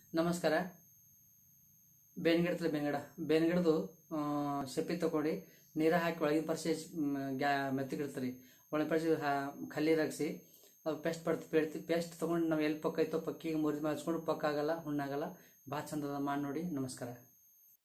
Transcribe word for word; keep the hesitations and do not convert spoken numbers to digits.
ನಮಸ್ಕಾರ. ಬೇನ್ಗಿಡತಲ್ಲ ಬೇನ್ಗಿಡ ಬೇನ್ಗಿಡದು ಶೆಪ್ಪಿ ತಗೊಂಡು ನೀರ ಹಾಕಿ ಒಳಗಿನ ಪರಿಸಿ ಗ್ಯಾ ಮೆತ್ತಗಿಡ್ತೀರಿ. ಒಳಗಿನ ಪರಿಸಿ ಖಾಲಿ ರಗಿಸಿ ಅದು ಪೇಸ್ಟ್ ಬರ್ತಿ ಪೇಸ್ಟ್ ತಗೊಂಡು ನಾವು ಎಲ್ಲಿ ಪಕ್ಕ ಐತೋ ಪಕ್ಕಿಗೆ ಮುರಿದು ಹಚ್ಕೊಂಡು ಪಕ್ಕ ಆಗಲ್ಲ, ಹುಣ್ಣಾಗಲ್ಲ. ಭಾಳ ಚಂದ ಮಾಡಿ ನೋಡಿ. ನಮಸ್ಕಾರ.